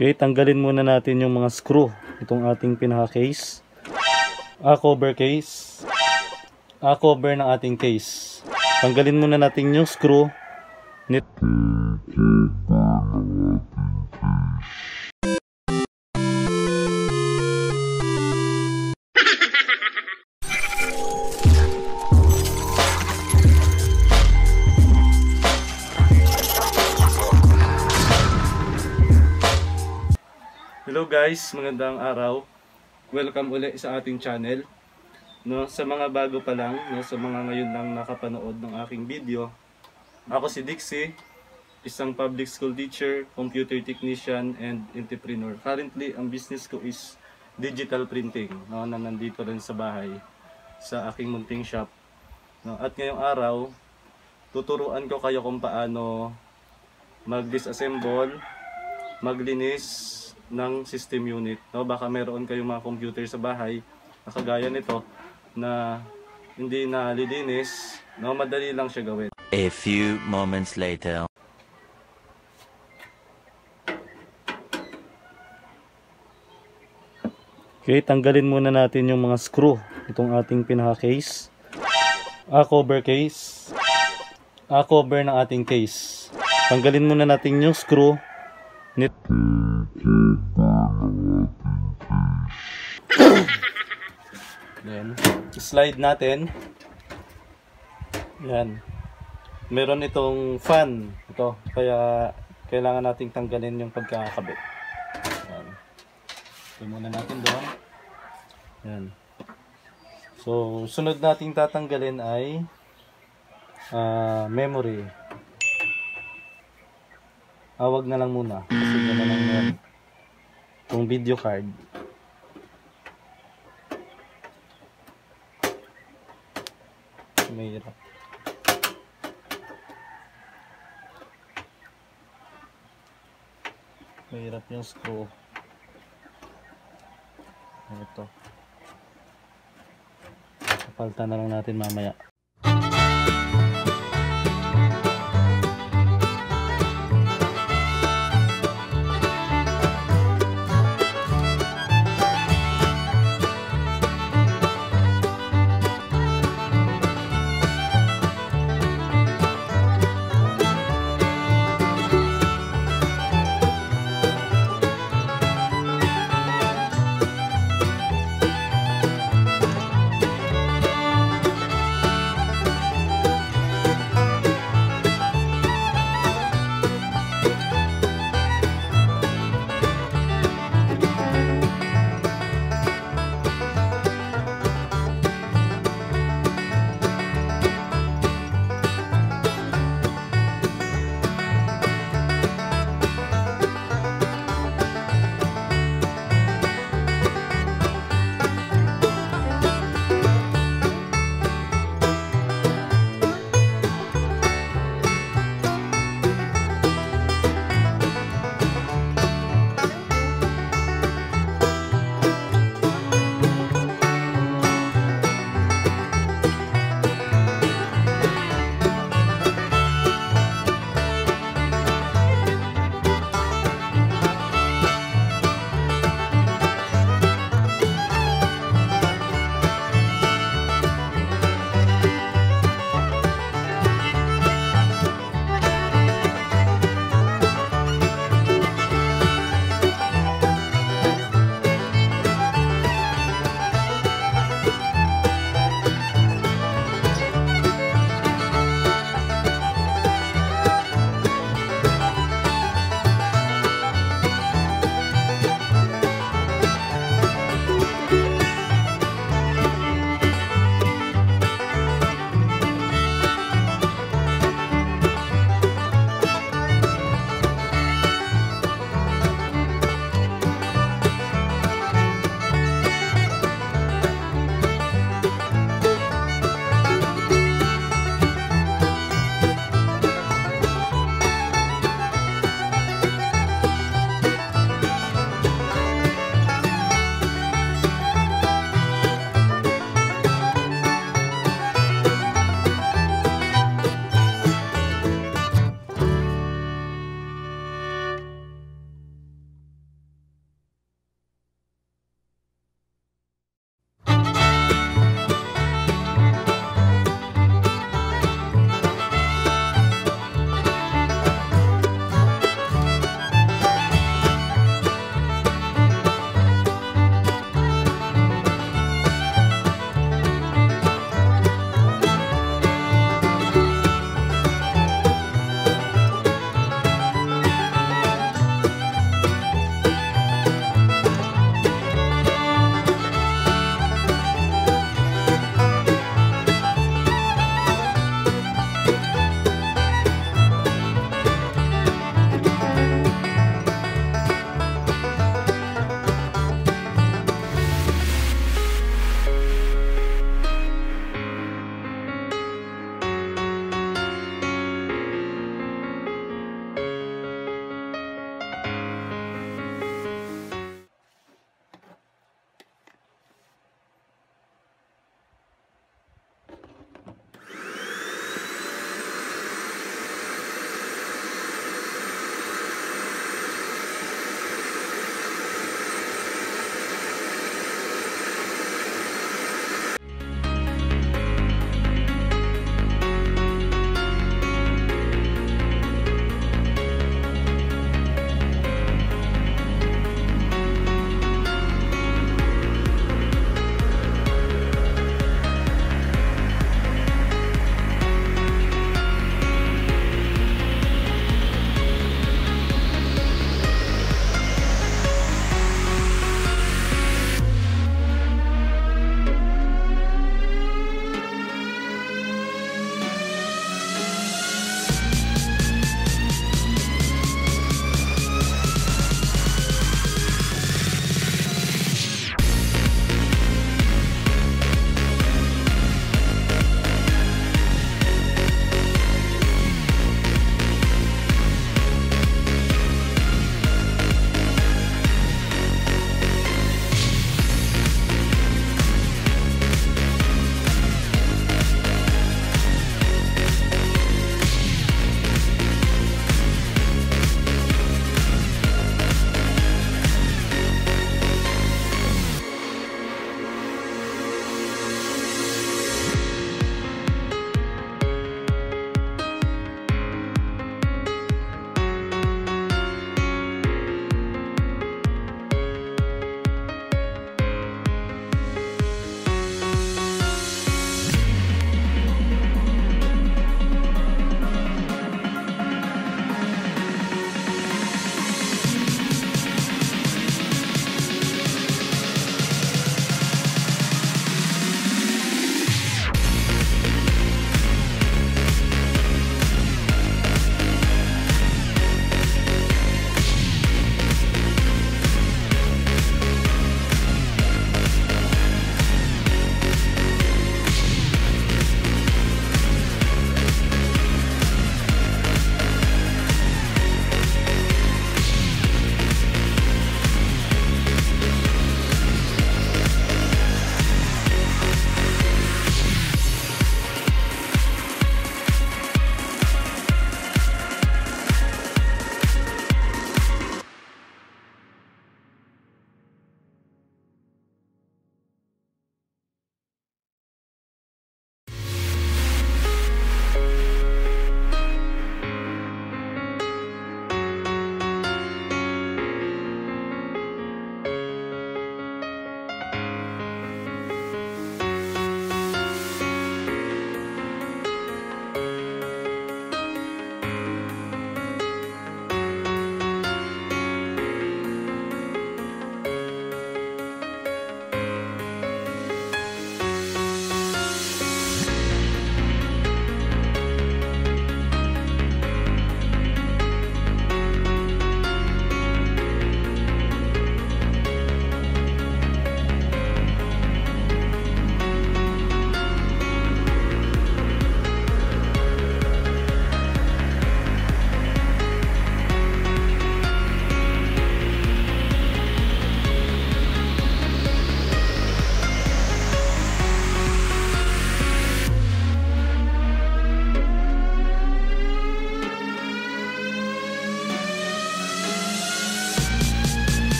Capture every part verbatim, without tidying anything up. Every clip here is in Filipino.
Okay, tanggalin muna natin yung mga screw itong ating pinaka-case. A cover case. A cover ng ating case. Tanggalin muna natin yung screw nito. Hello guys, magandang araw. Welcome ulit sa ating channel. No, sa mga bago pa lang, no, sa mga ngayon lang nakapanood ng aking video. Ako si Dixie, isang public school teacher, computer technician, and entrepreneur. Currently, ang business ko is digital printing, no, na nandito rin sa bahay, sa aking munting shop. No, at ngayong araw, tuturuan ko kayo kung paano mag-disassemble, maglinis ng system unit. No, baka meron kayong mga computer sa bahay na kagaya nito na hindi nalilinis, no, madali lang siya gawin. A few moments later. Okay, tanggalin muna natin yung mga screw itong ating pinaka-case. A cover case. A cover ng ating case. Tanggalin muna natin yung screw nito. Then, slide natin. Yan. Meron itong fan. Ito. Kaya, kailangan nating tanggalin yung pagkakabit. Yan. Ito muna natin doon. Yan. So, sunod nating tatanggalin ay uh, memory. Awag na lang muna. Kasi gano'n lang yan. Itong video card. Mahirap. Mahirap yung screw. Ito. Kapalitan na lang natin mamaya.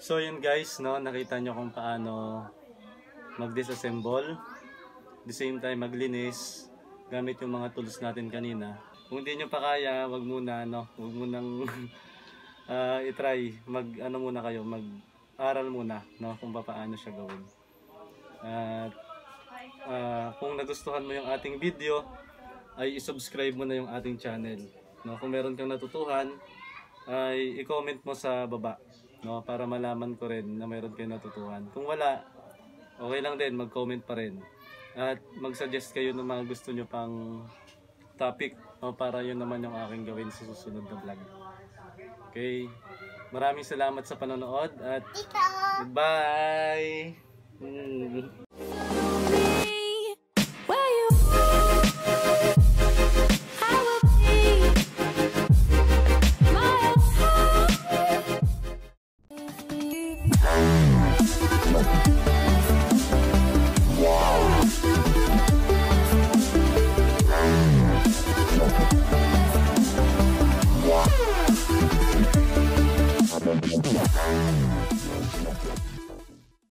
So yun guys, no, nakita nyo kung paano mag-disassemble. At the same time maglinis gamit yung mga tools natin kanina. Kung hindi nyo pa kaya, wag muna, no, wag munang uh, i-try. Mag ano muna kayo, mag-aral muna, no, kung paano siya gawin. At uh, kung nagustuhan mo yung ating video, ay i-subscribe mo na yung ating channel. No, kung meron kang natutuhan, ay i-comment mo sa baba, no, para malaman ko rin na meron kayong natutuhan. Kung wala, okay lang din, mag-comment pa rin. At mag-suggest kayo ng mga gusto nyo pang topic, no, para yun naman yung aking gawin sa susunod na vlog. Okay, maraming salamat sa panonood at goodbye! Hmm.